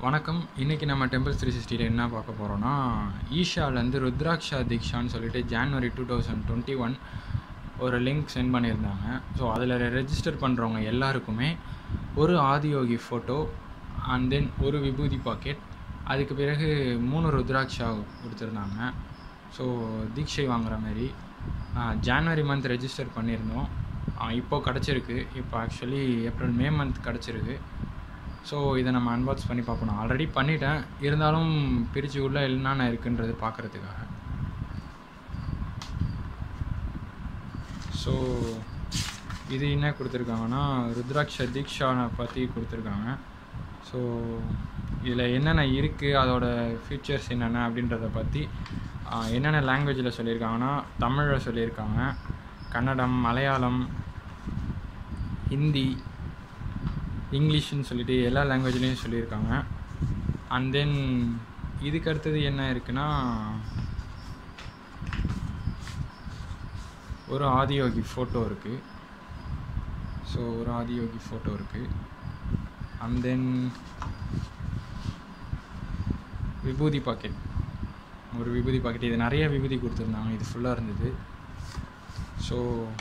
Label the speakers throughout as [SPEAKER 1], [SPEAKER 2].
[SPEAKER 1] வணக்கம். இன்றைக்கி நம்ம டெம்பிள்ஸ் 360ல என்ன பார்க்க போகிறோன்னா, ஈஷாலேருந்து ருத்ராக்ஷா தீக்ஷான்னு சொல்லிட்டு ஜான்வரி 2021 ஒரு லிங்க் சென்ட் பண்ணியிருந்தாங்க. ஸோ அதில் ரெஜிஸ்டர் பண்ணுறவங்க எல்லாருக்குமே ஒரு ஆதியோகி ஃபோட்டோ அண்ட் தென் ஒரு விபூதி பாக்கெட், அதுக்கு பிறகு 3 ருத்ராக்ஷா கொடுத்துருந்தாங்க. ஸோ தீட்சை வாங்குகிற மாதிரி ஜான்வரி மந்த் ரெஜிஸ்டர் பண்ணியிருந்தோம். இப்போது கிடச்சிருக்கு. இப்போ ஆக்சுவலி மே மந்த் கிடச்சிருக்கு. ஸோ இதை நம்ம அன்பாக்ஸ் பண்ணி பார்ப்போம். நான் ஆல்ரெடி பண்ணிட்டேன், இருந்தாலும் பிரித்து உள்ள என்னென்ன இருக்குன்றது பார்க்குறதுக்காக. ஸோ இது என்ன கொடுத்துருக்காங்கன்னா, ருத்ராக்ஷ தீக்ஷாவை பற்றி கொடுத்துருக்காங்க. ஸோ இதில் என்னென்ன இருக்குது, அதோட ஃபீச்சர்ஸ் என்னென்ன அப்படின்றத பற்றி என்னென்ன லாங்குவேஜில் சொல்லியிருக்காங்கன்னா, தமிழில் சொல்லியிருக்காங்க, கன்னடம், மலையாளம், ஹிந்தி, இங்கிலீஷ்னு சொல்லிட்டு எல்லா லாங்குவேஜ்லேயும் சொல்லியிருக்காங்க. அண்ட் தென் இதுக்கு அடுத்தது என்ன இருக்குன்னா, ஒரு ஆதியோகி ஃபோட்டோ இருக்குது. ஸோ ஒரு ஆதியோகி ஃபோட்டோ இருக்குது. அண்ட் தென் விபூதி பாக்கெட், ஒரு விபூதி பாக்கெட். இது நிறைய விபூதி கொடுத்துருந்தாங்க, இது ஃபுல்லாக இருந்தது. ஸோ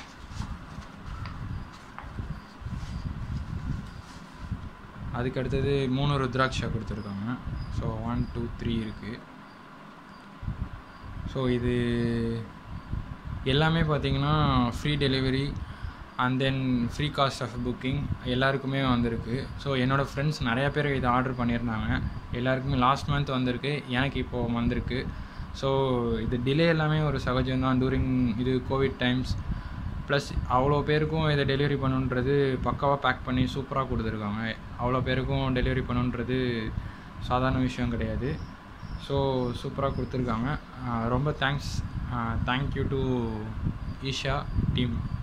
[SPEAKER 1] அதுக்கு அடுத்தது 3 ருத்ராட்சா கொடுத்துருக்காங்க. ஸோ 1 2 3 இருக்குது. ஸோ இது எல்லாமே பார்த்திங்கன்னா free delivery and then free cost of booking எல்லாருக்குமே வந்திருக்கு. ஸோ என்னோடய ஃப்ரெண்ட்ஸ் நிறையா பேர் இதை ஆர்டர் பண்ணியிருந்தாங்க. எல்லாருக்குமே லாஸ்ட் மந்த் வந்திருக்கு, எனக்கு இப்போது வந்திருக்கு. ஸோ இது டிலே எல்லாமே ஒரு சகஜம்தான் டூரிங் இது கோவிட் டைம்ஸ். ப்ளஸ் அவ்வளோ பேருக்கும் இதை டெலிவரி பண்ணுன்றது பக்காவாக பேக் பண்ணி சூப்பராக கொடுத்துருக்காங்க. அவ்வளோ பேருக்கும் டெலிவரி பண்ணுன்றது சாதாரண விஷயம் கிடையாது. ஸோ சூப்பராக கொடுத்துருக்காங்க. ரொம்ப தேங்க்யூ டு ஈஷா டீம்.